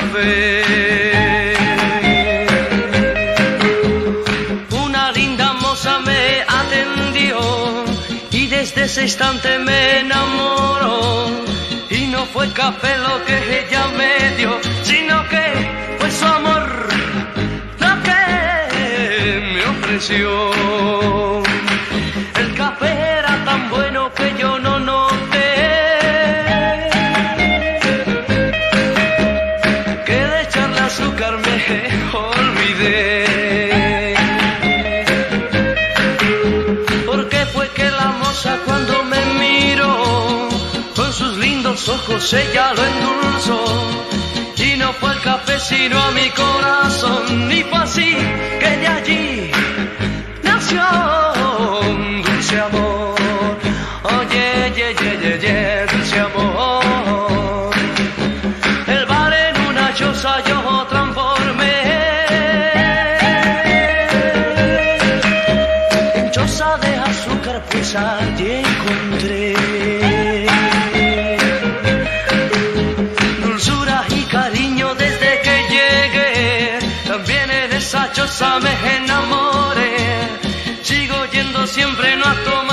café. Una linda moza me atendió y desde ese instante me enamoró. Y no fue café lo que ella me dio, sino que fue su amor lo que me ofreció. El café era tan bueno que yo no noté que de echarle azúcar me olvidé. Porque fue que la moza cuando me miró con sus lindos ojos ella lo endulzó. Y no fue el café sino a mi corazón. Y fue así que de allí nació un dulce amor. Oye, ye, ye, ye, ye, dulce amor. El bar en una choza yo transformé en choza de azúcar, pues allí encontré dulzura y cariño desde que llegué. También en esa choza me enamoré. Sigo yendo siempre, no a tomar